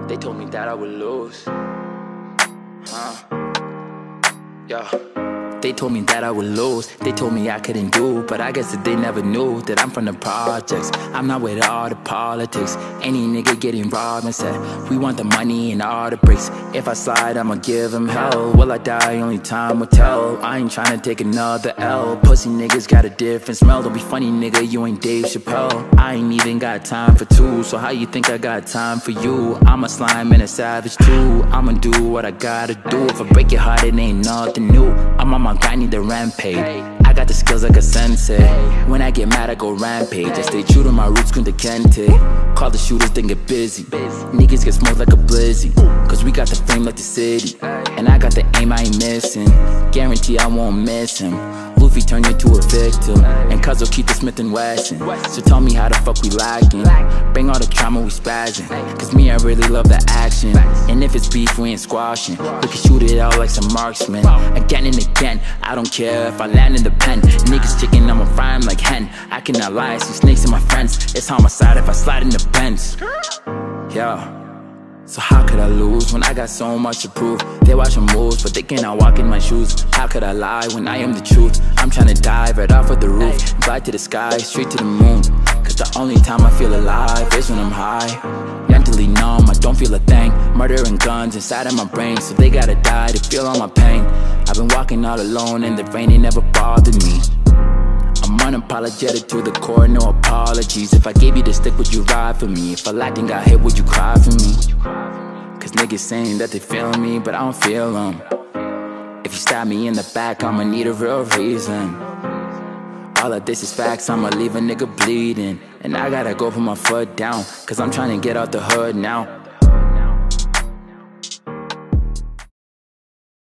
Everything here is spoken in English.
They told me that I would lose. Yeah. They told me that I would lose. They told me I couldn't do. But I guess that they never knew that I'm from the projects. I'm not with all the politics. Any nigga getting robbed and said we want the money and all the bricks. If I slide, I'ma give him hell. Will I die? Only time will tell. I ain't tryna take another L. Pussy niggas got a different smell. Don't be funny, nigga, you ain't Dave Chappelle. I ain't even got time for two. So how you think I got time for you? I'm a slime and a savage too. I'ma do what I gotta do. If I break your heart, it ain't nothing new. I'm on my I need the rampage. I got the skills like a sensei. When I get mad, I go rampage. I stay true to my roots, Kunta Kente. Call the shooters, then get busy. Niggas get smoked like a blizzy. Cause we got the fame like the city. And I got the aim, I ain't missing. Guarantee I won't miss him. Luffy turn you to a victim. And cuz will keep the Smith and Wesson. So tell me how the fuck we lacking. Bring all the trauma, we spazzing. Cause me, I really love the action. And if it's beef, we ain't squashing. We can shoot it out like some marksmen. Again and again, I don't care if I land in the pen. Niggas chicken, I'ma fry 'em like hen. I cannot lie, I see snakes in my friends. It's homicide if I slide in the Benz. Yeah. So how could I lose when I got so much to prove? They watching moves, but they cannot walk in my shoes. How could I lie when I am the truth? I'm tryna dive right off of the roof, fly to the sky, straight to the moon. Cause the only time I feel alive is when I'm high. Mentally numb, I don't feel a thing. Murder and guns inside of my brain, so they gotta die to feel all my pain. I've been walking all alone and the rain ain't never bothered me. I'm unapologetic to the core, no apologies. If I gave you the stick, would you ride for me? If I lacked and got hit, would you cry for me? Cause niggas saying that they feel me, but I don't feel them. If you stab me in the back, I'ma need a real reason. All of this is facts, I'ma leave a nigga bleeding. And I gotta go put my foot down, cause I'm trying to get out the hood now.